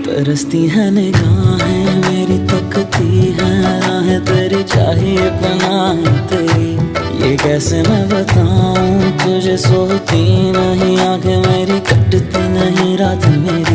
तरसती है निगाहें मेरी, तकती है राहें तेरी, चाहिए पनाह तेरी। ये कैसे मैं बताऊं तुझे, सोती नहीं आंखें मेरी, कटती नहीं रात मेरी।